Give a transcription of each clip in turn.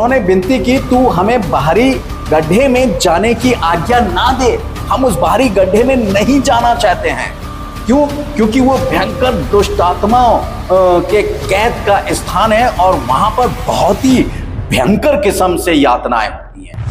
उन्होंने विनती की, तू हमें बाहरी गड्ढे में जाने की आज्ञा ना दे, हम उस बाहरी गड्ढे में नहीं जाना चाहते हैं। क्यों? क्योंकि वो भयंकर दुष्ट आत्माओं के कैद का स्थान है और वहां पर बहुत ही भयंकर किस्म से यातनाएं होती हैं।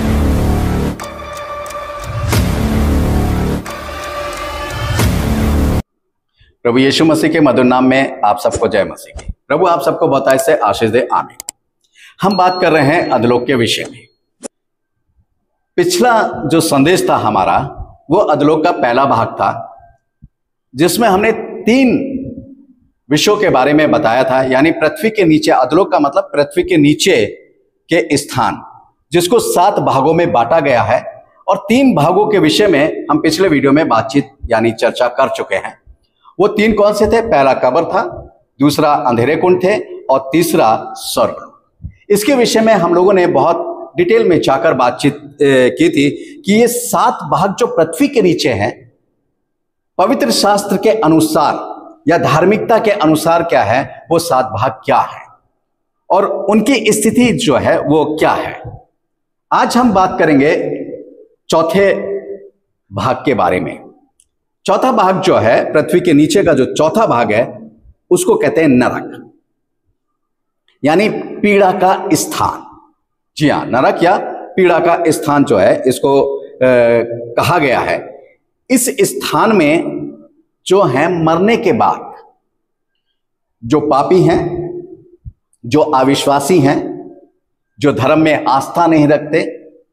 प्रभु यीशु मसीह के मधुर नाम में आप सबको जय मसीह की। प्रभु आप सबको बहुत से आशीष दे, आमीन। हम बात कर रहे हैं अधोलोक के विषय में। पिछला जो संदेश था हमारा वो अधोलोक का पहला भाग था, जिसमें हमने 3 विषयों के बारे में बताया था। यानी पृथ्वी के नीचे, अधोलोक का मतलब पृथ्वी के नीचे के स्थान, जिसको 7 भागों में बांटा गया है। और 3 भागों के विषय में हम पिछले वीडियो में बातचीत यानी चर्चा कर चुके हैं। वो 3 कौन से थे? पहला कब्र था, दूसरा अंधेरे कुंड थे और तीसरा स्वर्ग। इसके विषय में हम लोगों ने बहुत डिटेल में जाकर बातचीत की थी कि ये 7 भाग जो पृथ्वी के नीचे हैं, पवित्र शास्त्र के अनुसार या धार्मिकता के अनुसार क्या है, वो 7 भाग क्या है और उनकी स्थिति जो है वो क्या है। आज हम बात करेंगे चौथे भाग के बारे में। चौथा भाग जो है, पृथ्वी के नीचे का जो चौथा भाग है, उसको कहते हैं नरक, यानी पीड़ा का स्थान। जी हाँ, नरक या पीड़ा का स्थान जो है, इसको कहा गया है। इस स्थान में जो है मरने के बाद जो पापी हैं, जो अविश्वासी हैं, जो धर्म में आस्था नहीं रखते,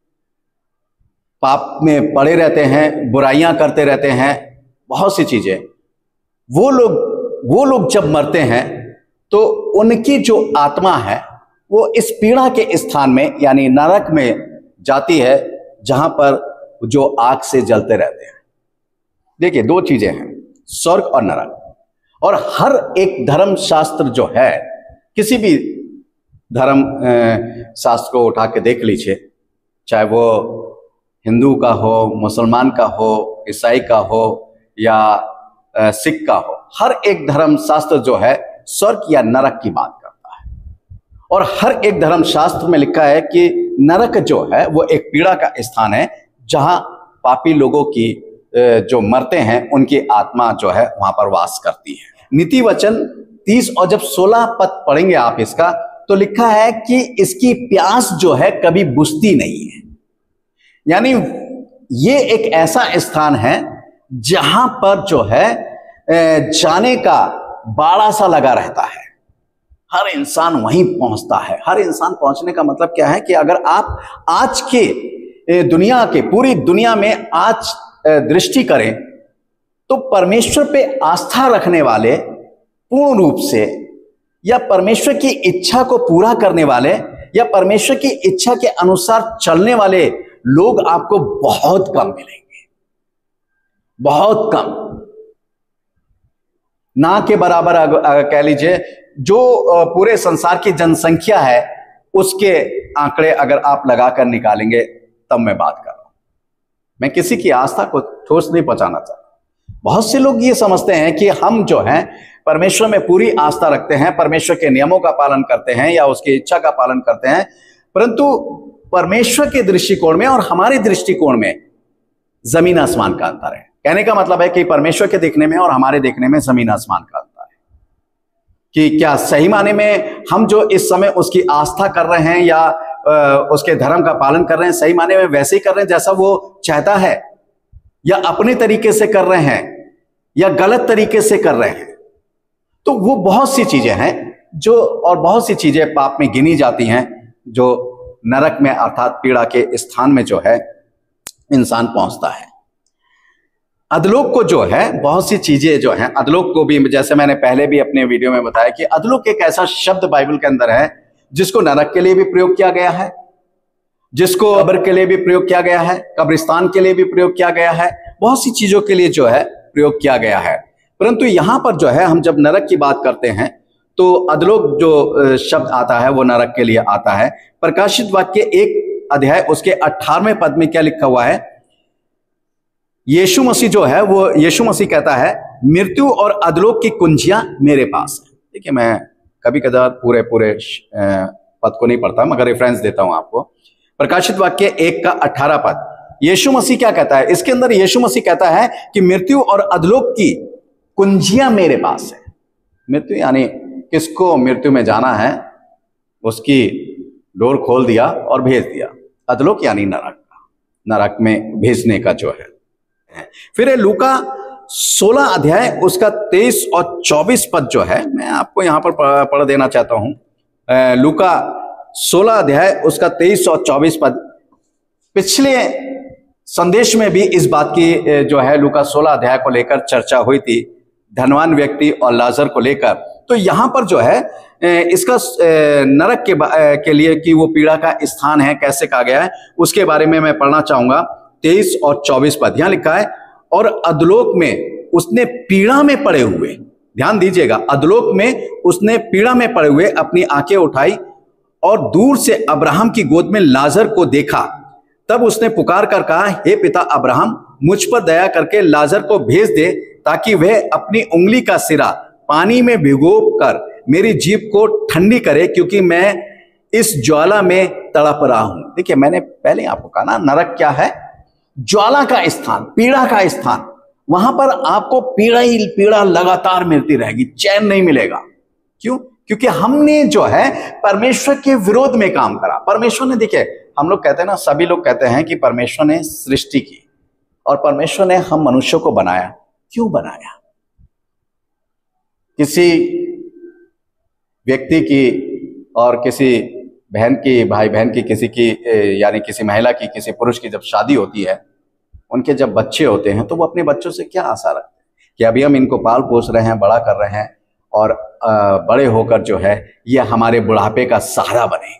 पाप में पड़े रहते हैं, बुराइयां करते रहते हैं, बहुत सी चीजें, वो लोग जब मरते हैं तो उनकी जो आत्मा है वो इस पीड़ा के स्थान में यानी नरक में जाती है, जहां पर जो आग से जलते रहते हैं। देखिए, 2 चीजें हैं, स्वर्ग और नरक। और हर एक धर्म शास्त्र जो है, किसी भी धर्म शास्त्र को उठा के देख लीजिए, चाहे वो हिंदू का हो, मुसलमान का हो, ईसाई का हो या सिख का हो, हर एक धर्म शास्त्र जो है स्वर्ग या नरक की बात करता है। और हर एक धर्म शास्त्र में लिखा है कि नरक जो है वो एक पीड़ा का स्थान है, जहां पापी लोगों की जो मरते हैं उनकी आत्मा जो है वहां पर वास करती है। नीति वचन 30 और जब 16 पद पढ़ेंगे आप इसका, तो लिखा है कि इसकी प्यास जो है कभी बुझती नहीं है। यानी ये एक ऐसा स्थान है जहां पर जो है जाने का बाड़ा सा लगा रहता है। हर इंसान वहीं पहुंचता है। हर इंसान पहुंचने का मतलब क्या है कि अगर आप आज के दुनिया के, पूरी दुनिया में आज दृष्टि करें तो परमेश्वर पे आस्था रखने वाले पूर्ण रूप से, या परमेश्वर की इच्छा को पूरा करने वाले, या परमेश्वर की इच्छा के अनुसार चलने वाले लोग आपको बहुत कम मिलेंगे, बहुत कम। ना के बराबर कह लीजिए, जो पूरे संसार की जनसंख्या है उसके आंकड़े अगर आप लगाकर निकालेंगे तब मैं बात कर रहा हूं। मैं किसी की आस्था को ठोस नहीं पहुंचाना चाहता। बहुत से लोग ये समझते हैं कि हम जो हैं परमेश्वर में पूरी आस्था रखते हैं, परमेश्वर के नियमों का पालन करते हैं या उसकी इच्छा का पालन करते हैं, परंतु परमेश्वर के दृष्टिकोण में और हमारे दृष्टिकोण में जमीन आसमान का अंतर है। कहने का मतलब है कि परमेश्वर के देखने में और हमारे देखने में जमीन आसमान का अंतर है। कि क्या सही माने में हम जो इस समय उसकी आस्था कर रहे हैं या उसके धर्म का पालन कर रहे हैं, सही माने में वैसे ही कर रहे हैं जैसा वो चाहता है, या अपने तरीके से कर रहे हैं, या गलत तरीके से कर रहे हैं। तो वो बहुत सी चीजें हैं जो, और बहुत सी चीजें पाप में गिनी जाती हैं, जो नरक में अर्थात पीड़ा के स्थान में जो है इंसान पहुंचता है। अधोलोक को जो है, बहुत सी चीजें जो हैं, अधोलोक को भी, जैसे मैंने पहले भी अपने वीडियो में बताया कि अधोलोक एक ऐसा शब्द बाइबल के अंदर है जिसको नरक के लिए भी प्रयोग किया गया है, जिसको कब्र के लिए भी प्रयोग किया गया है, कब्रिस्तान के लिए भी प्रयोग किया गया है, बहुत सी चीजों के लिए जो है प्रयोग किया गया है। परंतु यहां पर जो है हम जब नरक की बात करते हैं तो अधोलोक जो शब्द आता है वो नरक के लिए आता है। प्रकाशित वाक्य 1 अध्याय उसके 18वें पद में क्या लिखा हुआ है? यीशु मसीह जो है वो, यीशु मसीह कहता है, मृत्यु और अधोलोक की कुंजियां मेरे पास है। देखिए, मैं कभी कभार पूरे पद को नहीं पढ़ता मगर रेफरेंस देता हूं आपको। प्रकाशित वाक्य 1:18 पद, यीशु मसीह क्या कहता है इसके अंदर? यीशु मसीह कहता है कि मृत्यु और अधलोक की कुंजियां मेरे पास है। मृत्यु यानी किसको मृत्यु में जाना है उसकी डोर खोल दिया और भेज दिया। अधलोक यानी नरक में भेजने का जो है। फिर लूका 16 अध्याय उसका 23 और 24 पद जो है मैं आपको यहां पर पढ़ देना चाहता हूं। लूका 16 अध्याय उसका 23 और 24 पद। पिछले संदेश में भी इस बात की जो है लूका 16 अध्याय को लेकर चर्चा हुई थी, धनवान व्यक्ति और लाजर को लेकर। तो यहां पर जो है इसका नरक के लिए कि वो पीड़ा का स्थान है, कैसे कहा गया है उसके बारे में मैं पढ़ना चाहूंगा। 23 और 24 पद यहां लिखा है, और अधलोक में उसने पीड़ा में पड़े हुए, ध्यान दीजिएगा, अधलोक में उसने पीड़ा में पड़े हुए अपनी आंखें उठाई और दूर से अब्राहम की गोद में लाजर को देखा। तब उसने पुकार कर कहा, हे पिता अब्राहम, मुझ पर दया करके लाजर को भेज दे ताकि वह अपनी उंगली का सिरा पानी में भिगो कर मेरी जीभ को ठंडी करे, क्योंकि मैं इस ज्वाला में तड़प रहा हूं। देखिए मैंने पहले आपको कहा ना, नरक क्या है? ज्वाला का स्थान, पीड़ा का स्थान। वहां पर आपको पीड़ा ही पीड़ा लगातार मिलती रहेगी, चैन नहीं मिलेगा। क्यों? क्योंकि हमने जो है परमेश्वर के विरोध में काम करा। परमेश्वर ने, देखिए हम लोग कहते हैं ना, सभी लोग कहते हैं कि परमेश्वर ने सृष्टि की और परमेश्वर ने हम मनुष्यों को बनाया। क्यों बनाया? किसी व्यक्ति की और किसी बहन की, भाई बहन की, किसी की यानी किसी महिला की, किसी पुरुष की जब शादी होती है, उनके जब बच्चे होते हैं तो वो अपने बच्चों से क्या आशा रखते हैं कि अभी हम इनको पाल पोस रहे हैं, बड़ा कर रहे हैं और बड़े होकर जो है ये हमारे बुढ़ापे का सहारा बने।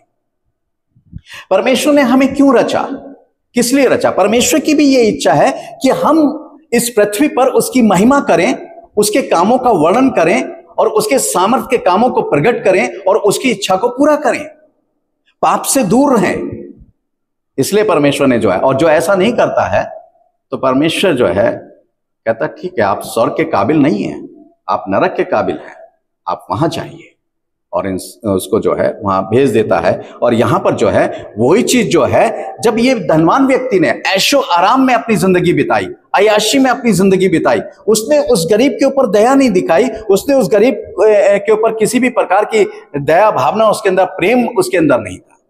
परमेश्वर ने हमें क्यों रचा? किस लिए रचा? परमेश्वर की भी ये इच्छा है कि हम इस पृथ्वी पर उसकी महिमा करें, उसके कामों का वर्णन करें और उसके सामर्थ्य के कामों को प्रकट करें और उसकी इच्छा को पूरा करें, पाप से दूर रहें। इसलिए परमेश्वर ने जो है, और जो ऐसा नहीं करता है तो परमेश्वर जो है कहता ठीक है, आप स्वर्ग के काबिल नहीं हैं, आप नरक के काबिल हैं, आप वहां जाइए, और उसको जो है वहां भेज देता है। और यहां पर जो है वही चीज जो है, जब ये धनवान व्यक्ति ने ऐशो आराम में अपनी जिंदगी बिताई, अय्याशी में अपनी जिंदगी बिताई, उसने उस गरीब के ऊपर दया नहीं दिखाई, उसने उस गरीब के ऊपर किसी भी प्रकार की दया भावना, उसके अंदर प्रेम उसके अंदर नहीं था।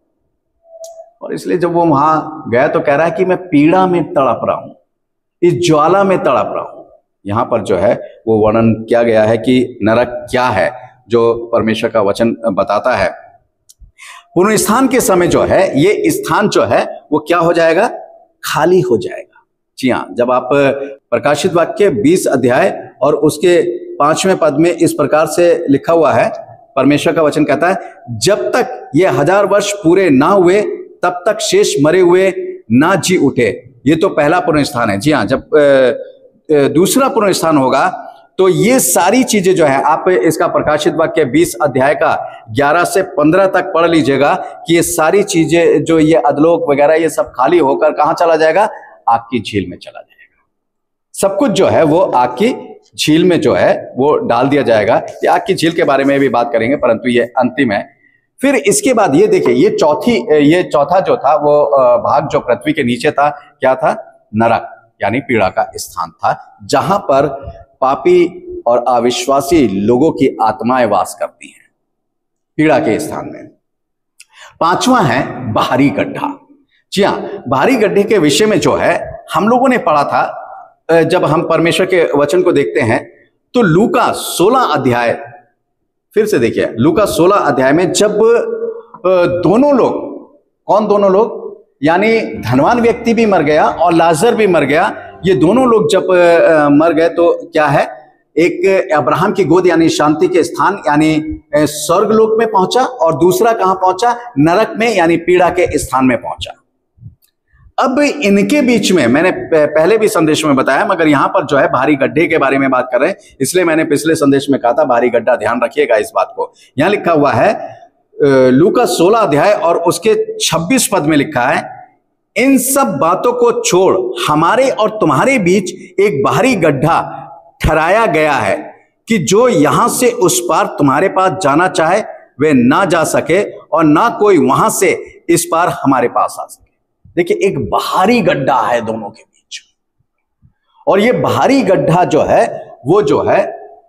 और इसलिए जब वो वहां गया तो कह रहा है कि मैं पीड़ा में तड़प रहा हूं, इस ज्वाला में तड़प रहा हूं। यहां पर जो है वो वर्णन किया गया है कि नरक क्या है, जो परमेश्वर का वचन बताता है। पुनरुत्थान के समय जो है ये स्थान जो है वो क्या हो जाएगा? खाली हो जाएगा। जी हाँ, जब आप प्रकाशित वाक्य 20 अध्याय और उसके 5वें पद में इस प्रकार से लिखा हुआ है, परमेश्वर का वचन कहता है, जब तक ये 1000 वर्ष पूरे ना हुए तब तक शेष मरे हुए ना जी उठे। ये तो पहला पुनरुत्थान है। जी हाँ, जब दूसरा पुनरुत्थान होगा तो ये सारी चीजें जो है, आप इसका प्रकाशित वाक्य 20 अध्याय का 11 से 15 तक पढ़ लीजिएगा कि ये सारी चीजें जो ये अधलोक वगैरह ये सब खाली होकर कहां चला जाएगा? आग की झील में चला जाएगा। सब कुछ जो है वो आग की झील में जो है वो डाल दिया जाएगा। ये आग की झील के बारे में भी बात करेंगे, परंतु ये अंतिम है। फिर इसके बाद ये देखिए, ये चौथा जो था वो भाग जो पृथ्वी के नीचे था, क्या था? नरक यानी पीड़ा का स्थान था, जहां पर पापी और अविश्वासी लोगों की आत्माएं वास करती हैं, पीड़ा के स्थान में। 5वां है बाहरी गड्ढा। जी हाँ, बाहरी गड्ढे के विषय में जो है हम लोगों ने पढ़ा था, जब हम परमेश्वर के वचन को देखते हैं तो लूका 16 अध्याय, फिर से देखिए लूका 16 अध्याय में जब दोनों लोग, कौन दोनों लोग? यानी धनवान व्यक्ति भी मर गया और लाजर भी मर गया। ये दोनों लोग जब मर गए तो क्या है? एक अब्राहम की गोद यानी शांति के स्थान यानी स्वर्ग लोक में पहुंचा, और दूसरा कहां पहुंचा? नरक में यानी पीड़ा के स्थान में पहुंचा। अब इनके बीच में मैंने पहले भी संदेश में बताया, मगर यहां पर जो है भारी गड्ढे के बारे में बात कर रहे हैं, इसलिए मैंने पिछले संदेश में कहा था भारी गड्ढा, ध्यान रखिएगा इस बात को। यहां लिखा हुआ है लूका 16 अध्याय और उसके 26 पद में लिखा है, इन सब बातों को छोड़ हमारे और तुम्हारे बीच एक बाहरी गड्ढा ठहराया गया है कि जो यहां से उस पार तुम्हारे पास जाना चाहे वे ना जा सके और ना कोई वहां से इस पार हमारे पास आ सके। देखिए, एक बाहरी गड्ढा है दोनों के बीच, और ये बाहरी गड्ढा जो है वो जो है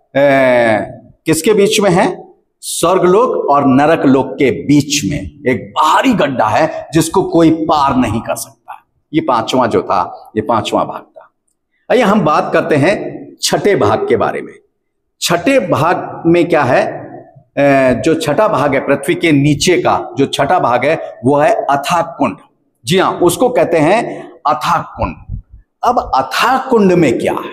किसके बीच में है? स्वर्गलोक और नरक लोक के बीच में एक बाहरी गड्ढा है जिसको कोई पार नहीं कर सकता। ये पांचवा जो था, ये पांचवा भाग था। आइए हम बात करते हैं छठे भाग के बारे में। छठे भाग में क्या है? जो छठा भाग है पृथ्वी के नीचे का, जो छठा भाग है वो है अथाह कुंड। जी हां, उसको कहते हैं अथाह कुंड। अब अथाह कुंड में क्या है?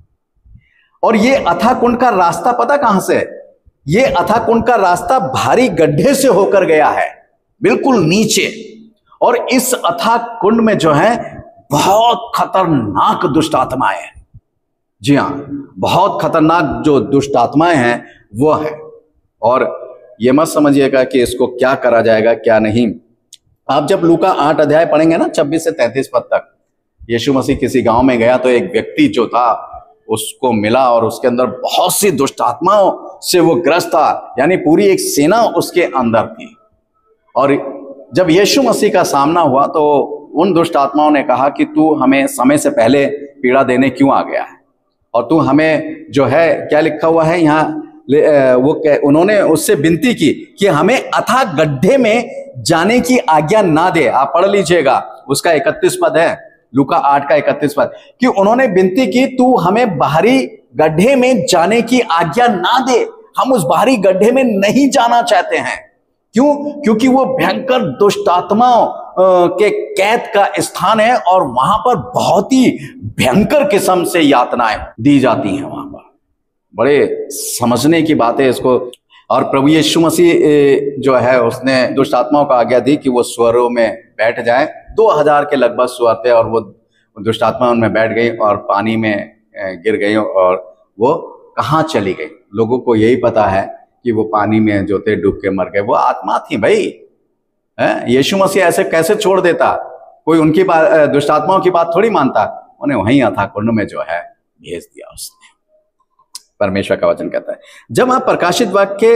और ये अथाह कुंड का रास्ता पता कहां से है? ये अथाह कुंड का रास्ता भारी गड्ढे से होकर गया है, बिल्कुल नीचे। और इस अथाह कुंड में जो है बहुत खतरनाक दुष्ट आत्माएं हैं। जी हां, बहुत खतरनाक जो दुष्ट आत्माएं हैं वो है। और ये मत समझिएगा कि इसको क्या करा जाएगा क्या नहीं। आप जब लूका 8 अध्याय पढ़ेंगे ना, 26 से 33 पद तक, यीशु मसीह किसी गांव में गया तो एक व्यक्ति जो था उसको मिला और उसके अंदर बहुत सी दुष्ट आत्माओं से वो ग्रस्त था, यानी पूरी एक सेना उसके अंदर थी। और जब यीशु मसीह का सामना हुआ तो उन दुष्ट आत्माओं ने कहा कि तू हमें समय से पहले पीड़ा देने क्यों आ गया है, और तू हमें जो है, क्या लिखा हुआ है यहाँ, उन्होंने उससे विनती की कि हमें अथाह गड्ढे में जाने की आज्ञा ना दे। आप पढ़ लीजिएगा, उसका 31 पद है, लूका 8 का 31 पद, कि उन्होंने विनती की तू हमें बाहरी गड्ढे में जाने की आज्ञा ना दे। हम उस बाहरी गड्ढे में नहीं जाना चाहते हैं। क्यों? क्योंकि वो भयंकर दुष्ट आत्माओं के कैद का स्थान है और वहां पर बहुत ही भयंकर किस्म से यातनाएं दी जाती हैं वहां पर। बड़े समझने की बात है इसको। और प्रभु यीशु मसीह जो है उसने दुष्ट आत्माओं को आज्ञा दी कि वो सुअरों में बैठ जाए। 2000 के लगभग सुअर थे और वो दुष्ट आत्मा उनमें बैठ गई और पानी में गिर गई और वो कहाँ चली गई। लोगों को यही पता है कि वो पानी में जो थे डूब के मर गए। वो आत्मा थी भाई, यीशु मसीह ऐसे कैसे छोड़ देता? कोई उनकी बात, दुष्ट आत्माओं की बात थोड़ी मानता। उन्हें वहीं अथाह कुंड में जो है भेज दिया उसने। परमेश्वर का वचन कहता है, जब आप प्रकाशित वाक्य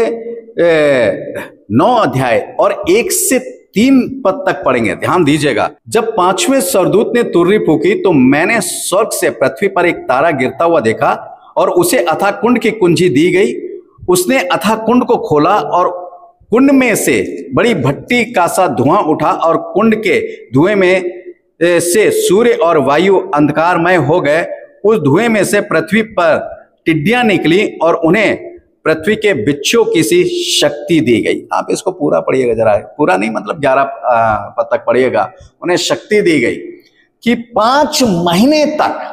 9 अध्याय और 1 से 3 पद तक पढ़ेंगे, ध्यान दीजिएगा। जब 5वें स्वर्गदूत ने तुरही फूंकी तो मैंने स्वर्ग से पृथ्वी पर एक तारा गिरता हुआ देखा और उसे अथाह कुंड की कुंजी दी गई। उसने अथाह कुंड को खोला और कुंड में से बड़ी भट्टी का सा धुआं उठा और कुंड के धुएं में से सूर्य और वायु अंधकारमय हो गए। उस धुएं में से पृथ्वी पर टिड्डियां निकली और उन्हें पृथ्वी के बिच्छू की सी शक्ति दी गई। आप इसको पूरा पढ़िएगा जरा, पूरा नहीं मतलब 11 पद तक पढ़िएगा। उन्हें शक्ति दी गई कि 5 महीने तक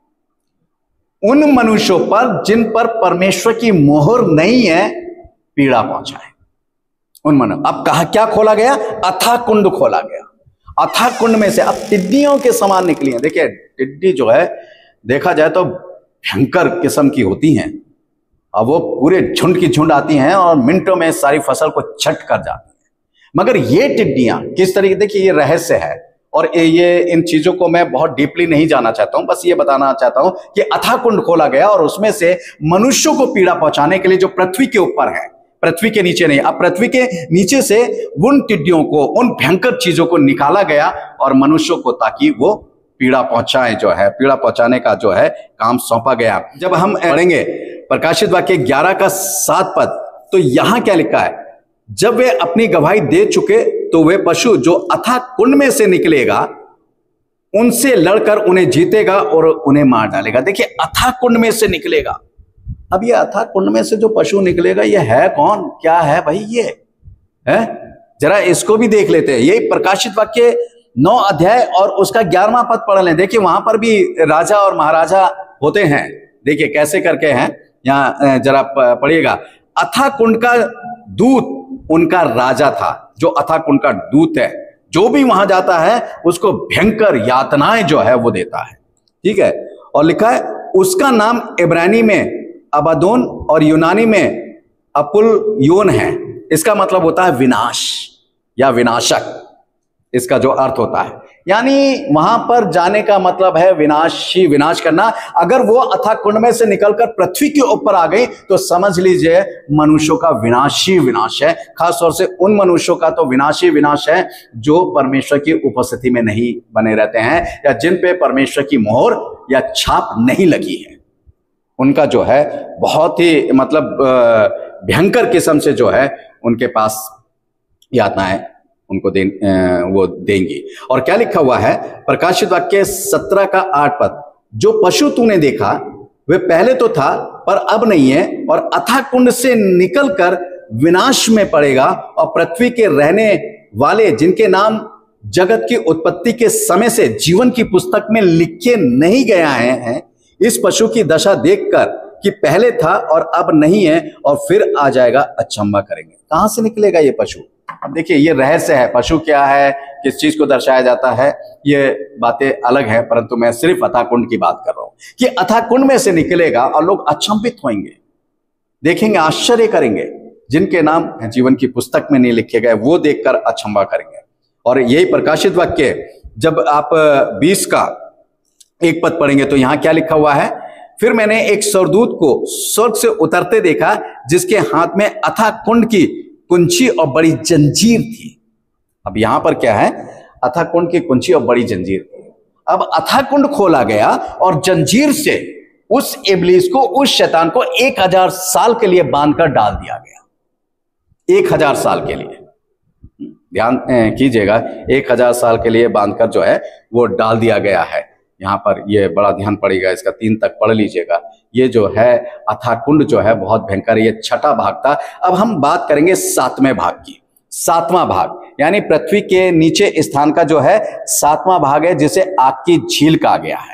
उन मनुष्यों पर जिन पर परमेश्वर की मोहर नहीं है पीड़ा पहुंचाए। उन मनुष्य, अब कहा क्या खोला गया? अथाह कुंड खोला गया। अथाह कुंड में से अब टिड्डियों के समान निकली हैं। देखिए, टिड्डी जो है देखा जाए तो भयंकर किस्म की होती हैं। अब वो पूरे झुंड की झुंड आती हैं और मिनटों में सारी फसल को छट कर जाती हैं। मगर ये टिड्डियां किस तरीके, देखिए ये रहस्य है और ये इन चीजों को मैं बहुत डीपली नहीं जाना चाहता हूं। बस ये बताना चाहता हूं कि अथाह कुंड खोला गया और उसमें से मनुष्यों को पीड़ा पहुंचाने के लिए जो पृथ्वी के ऊपर है, पृथ्वी के नीचे नहीं, अब पृथ्वी के नीचे से उन टिड्डियों को, उन भयंकर चीजों को निकाला गया और मनुष्यों को, ताकि वो पीड़ा पहुंचाए, जो है पीड़ा पहुंचाने का जो है काम सौंपा गया। जब हम पढ़ेंगे प्रकाशित वाक्य 11 का 7 पद, तो यहां क्या लिखा है? जब वे अपनी गवाही दे चुके तो वे पशु जो अथाह कुंड में से निकलेगा उनसे लड़कर उन्हें जीतेगा और उन्हें मार डालेगा। देखिए, अथाह कुंड में से निकलेगा। अब ये अथाह कुंड में से जो पशु निकलेगा ये है कौन? क्या है भाई ये है? जरा इसको भी देख लेते हैं। ये प्रकाशित वाक्य 9 अध्याय और उसका 11वां पद पढ़ लें। देखिए, वहां पर भी राजा और महाराजा होते हैं। देखिए कैसे करके हैं, यहां जरा पढ़िएगा। अथाह कुंड का दूत उनका राजा था। जो अथाह कुंड का दूत है, जो भी वहां जाता है उसको भयंकर यातनाएं जो है वो देता है। ठीक है, और लिखा है उसका नाम इब्रानी में अबादोन और यूनानी में अपुलयोन है। इसका मतलब होता है विनाश या विनाशक, इसका जो अर्थ होता है। यानी वहां पर जाने का मतलब है विनाशी विनाश करना। अगर वो अथाह कुंड में से निकलकर पृथ्वी के ऊपर आ गई तो समझ लीजिए मनुष्यों का विनाशी विनाश है। खासतौर से उन मनुष्यों का तो विनाशी विनाश है जो परमेश्वर की उपस्थिति में नहीं बने रहते हैं या जिन पे परमेश्वर की मोहर या छाप नहीं लगी है। उनका जो है बहुत ही मतलब भयंकर किस्म से जो है उनके पास यातनाएं उनको वो देंगी। और क्या लिखा हुआ है प्रकाशित वाक्य 17 का 8 पद, जो पशु तूने देखा वे पहले तो था पर अब नहीं है, और अथाह कुंड से निकलकर विनाश में पड़ेगा, और पृथ्वी के रहने वाले जिनके नाम जगत की उत्पत्ति के समय से जीवन की पुस्तक में लिखे नहीं गया हैं, इस पशु की दशा देखकर कि पहले था और अब नहीं है और फिर आ जाएगा, अचंभा करेंगे। कहां से निकलेगा ये पशु? अब देखिए ये रहस्य है, पशु क्या है, किस चीज को दर्शाया जाता है, ये बातें अलग है, परंतु मैं सिर्फ अथाह कुंड की बात कर रहा हूं कि अथाह कुंड में से निकलेगा और लोग अचंभित होंगे, देखेंगे, आश्चर्य करेंगे, जिनके नाम जीवन की पुस्तक में नहीं लिखे गए वो देखकर अचंभा करेंगे। और यही प्रकाशित वाक्य जब आप 20 का 1 पद पढ़ेंगे तो यहां क्या लिखा हुआ है, फिर मैंने एक स्वर्गदूत को स्वर्ग से उतरते देखा जिसके हाथ में अथाह कुंड की कुंची और बड़ी जंजीर थी। अब यहां पर क्या है, अथाह कुंड की कुंची और बड़ी जंजीर थी। अब अथाह कुंड खोला गया और जंजीर से उस इब्लीस को, उस शैतान को 1000 साल के लिए बांधकर डाल दिया गया। 1000 साल के लिए, ध्यान कीजिएगा, 1000 साल के लिए बांधकर जो है वो डाल दिया गया है। यहां पर ये बड़ा ध्यान पड़ेगा, इसका 3 तक पढ़ लीजिएगा। ये जो है अथाह कुंड जो है बहुत भयंकर, ये 6ठा भाग था। अब हम बात करेंगे 7वें भाग की। 7वां भाग यानी पृथ्वी के नीचे स्थान का जो है 7वां भाग है, जिसे आग की झील कहा गया है।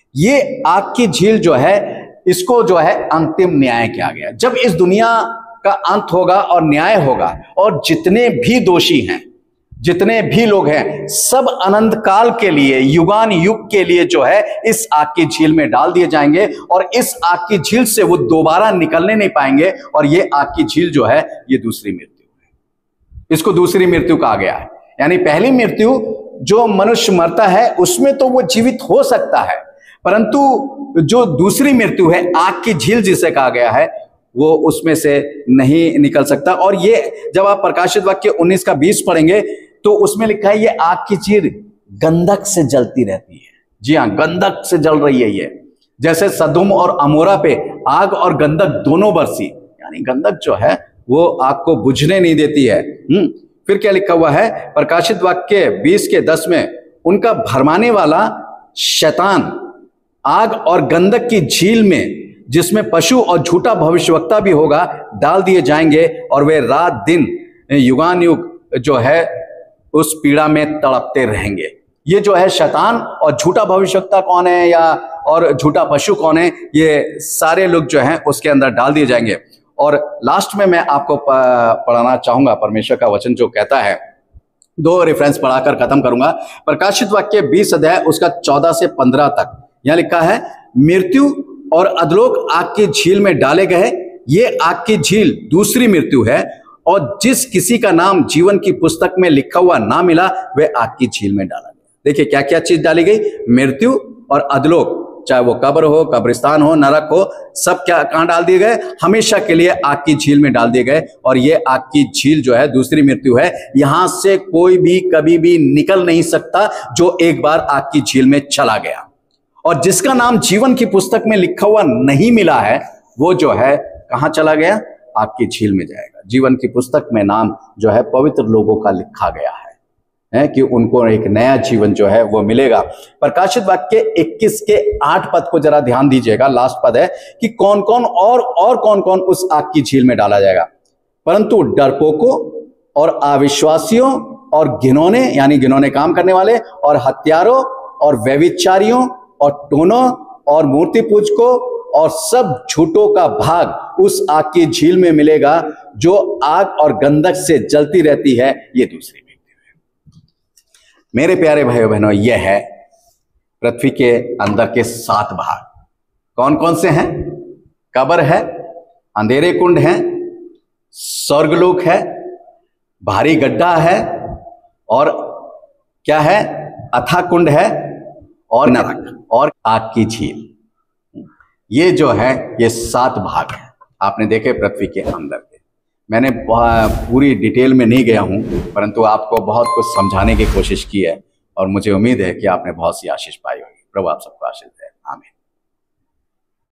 ये आग की झील जो है, इसको जो है अंतिम न्याय किया गया। जब इस दुनिया का अंत होगा और न्याय होगा और जितने भी दोषी हैं, जितने भी लोग हैं, सब अनंत काल के लिए, युगान युग के लिए जो है इस आग की झील में डाल दिए जाएंगे, और इस आग की झील से वो दोबारा निकलने नहीं पाएंगे। और ये आग की झील जो है ये दूसरी मृत्यु है। इसको दूसरी मृत्यु कहा गया है। यानी पहली मृत्यु जो मनुष्य मरता है उसमें तो वो जीवित हो सकता है, परंतु जो दूसरी मृत्यु है आग की झील जिसे कहा गया है, वो उसमें से नहीं निकल सकता। और ये जब आप प्रकाशित वाक्य 19 का 20 पढ़ेंगे तो उसमें लिखा है ये आग की झील गंधक से जलती रहती है। जी हां, गंधक से जल रही है ये, जैसे सदोम और अमोरा पे आग और गंधक दोनों बरसी। यानी गंधक जो है वो आग को बुझने नहीं देती है। फिर क्या लिखा हुआ है प्रकाशित वाक्य 20 के 10 में, उनका भरमाने वाला शैतान आग और गंधक की झील में, जिसमें पशु और झूठा भविष्यवक्ता भी होगा, डाल दिए जाएंगे, और वे रात दिन युगान युग जो है उस पीड़ा में तड़पते रहेंगे। ये जो है शैतान और झूठा भविष्यवक्ता कौन है, या और झूठा पशु कौन है, ये सारे लोग जो हैं उसके अंदर डाल दिए जाएंगे। और लास्ट में मैं आपको पढ़ाना चाहूंगा परमेश्वर का वचन जो कहता है, 2 रेफरेंस पढ़ाकर खत्म करूंगा। प्रकाशित वाक्य 20 अध्याय उसका 14 से 15 तक यहां लिखा है, मृत्यु और अधोलोक आग की झील में डाले गए। ये आग की झील दूसरी मृत्यु है, और जिस किसी का नाम जीवन की पुस्तक में लिखा हुआ ना मिला वह आग की झील में डाला गया। देखिए क्या क्या चीज डाली गई, मृत्यु और अधोलोक, चाहे वो कब्र हो, कब्रिस्तान हो, नरक हो, सब क्या कहां डाल दिए गए, हमेशा के लिए आग की झील में डाल दिए गए। और ये आग की झील जो है दूसरी मृत्यु है, यहां से कोई भी कभी भी निकल नहीं सकता जो एक बार आग की झील में चला गया। और जिसका नाम जीवन की पुस्तक में लिखा हुआ नहीं मिला है वो जो है कहां चला गया, आग की झील में जाएगा। जीवन की पुस्तक में नाम जो है पवित्र लोगों का लिखा गया है कि उनको एक नया जीवन जो है वो मिलेगा। प्रकाशित वाक्य 21 के 8 पद को जरा ध्यान दीजिएगा, लास्ट पद है कि कौन कौन और कौन कौन उस आग की झील में डाला जाएगा। परंतु डरपोकों और अविश्वासियों और घिनौने, यानी घिनौने काम करने वाले, और हत्यारों और व्यभिचारियों और टोनों और मूर्ति पूजकों और सब झूठों का भाग उस आग की झील में मिलेगा, जो आग और गंधक से जलती रहती है। ये दूसरी मृत्यु है। मेरे प्यारे भाइयों बहनों, यह है पृथ्वी के अंदर के 7 भाग। कौन कौन से हैं? कब्र है, अंधेरे कुंड है, स्वर्गलोक है, भारी गड्ढा है, और क्या है, अथाह कुंड है और नरक और आग की झील। ये जो है ये 7 भाग है, आपने देखे पृथ्वी के अंदर के। मैंने पूरी डिटेल में नहीं गया हूं, परंतु आपको बहुत कुछ समझाने की कोशिश की है और मुझे उम्मीद है कि आपने बहुत सी आशीष पाई होगी। प्रभु आप सबको आशीष